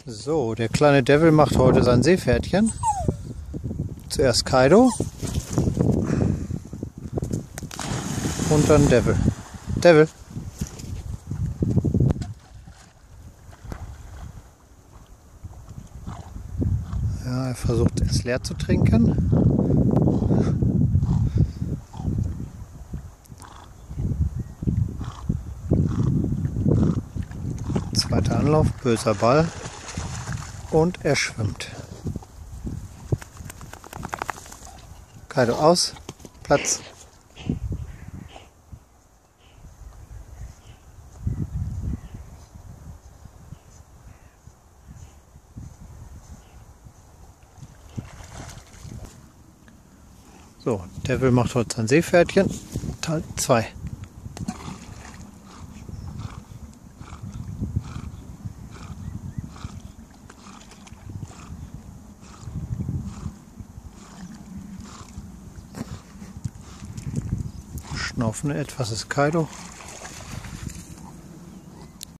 So, der kleine Devil macht heute sein Seepferdchen. Zuerst Kaido und dann Devil. Devil. Ja, er versucht es leer zu trinken. Zweiter Anlauf, böser Ball. Und er schwimmt. Kaido aus, Platz. So, Devil macht heute sein Seepferdchen, Teil 2. Schnaufen etwas ist Kaido.